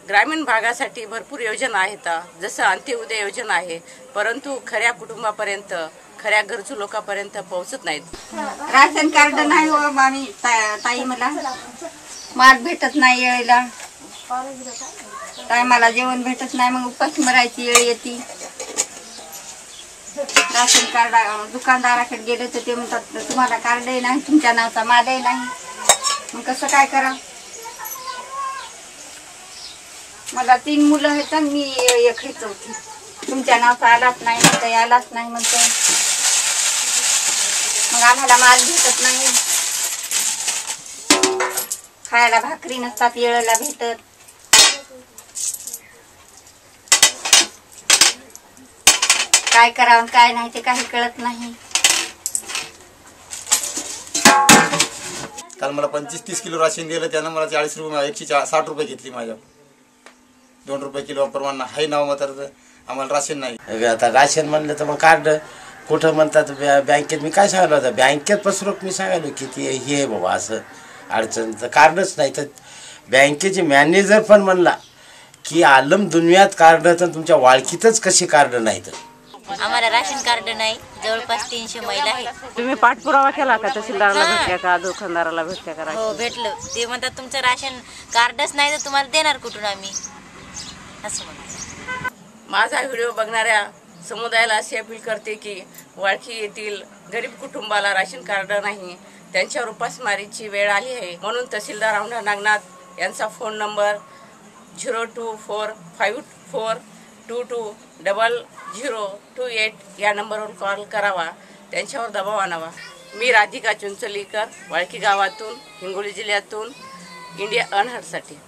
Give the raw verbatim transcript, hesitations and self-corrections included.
ग्रामीण भागासाठी भरपूर योजना आहेत, जसं अंत्योदय योजना आहे, परंतु खऱ्या कुटुंबापर्यंत खऱ्या गरजू लोकांपर्यंत पोहोचत नाहीत। राशन कार्ड नाही हो मामी ताई, मला माल भेटत नाही यायला, टायमाला जेवण भेटत नाही, मग उपास मरायची वेळ येते। राशन कार्ड दुकानदाराकडे गेले तर ते म्हणतात तुम्हाला कार्डही नाही, तुमच्या नावाचा मालही नाही, मग कसं काय करा? मला तीन मुलं आहेत, मी एकही चौथी, तुमच्या नावाचा आलाच नाही म्हणते, आलाच नाही म्हणते, मग आम्हाला माल भेटत नाही, खायला भाकरी नसतात येळेला भेटत। काय करावं काय नाही ते काही कळत नाही। काल मला पंचवीस तीस किलो राशन दिलं, त्यानं मला चाळीस रुपये एकशे साठ रुपये घेतली माझ्या, दोन रुपये किलो प्रमाण आहे नाव मात्र आम्हाला राशन नाही। आता राशन म्हणलं तर मग कार्ड कुठं म्हणतात बँकेत, मी काय सांगायला होतं बँकेत पसरक, मी सांगायलो की ती हे आहे बाबा असं अडचण, तर कार्डच नाही। तर बँकेचे मॅनेजर पण म्हणला की आलम दुनियात कार्ड तर तुमच्या वाळकीतच कशी कार्ड नाही, तर आम्हाला राशन कार्ड नाही, जवळपास तीनशे महिला आहेत। तुम्ही पाठपुरावा केला का तहसीलदाराला भेटल्या का, दुकानदाराला भेटल्या का? हो भेटलं, ते म्हणतात तुमचं राशन कार्डच नाही तर तुम्हाला देणार कुठून आम्ही, असं म्हणतात। माझा व्हिडिओ बघणाऱ्या समुदायाला अशी अपील करते की वाळकी येथील गरीब कुटुंबाला राशन कार्ड नाही, त्यांच्यावर उपासमारीची वेळ आली आहे, म्हणून तहसीलदार औंढा नागनाथ यांचा phone number zero two four five four two two double zero two eight या नंबरवर कॉल करावा, त्यांच्यावर दबाव आणावा। मी राधिका चिंचोलीकर, वाळकी गावातून, हिंगोली जिल्ह्यातून, इंडिया अनहर्टसाठी।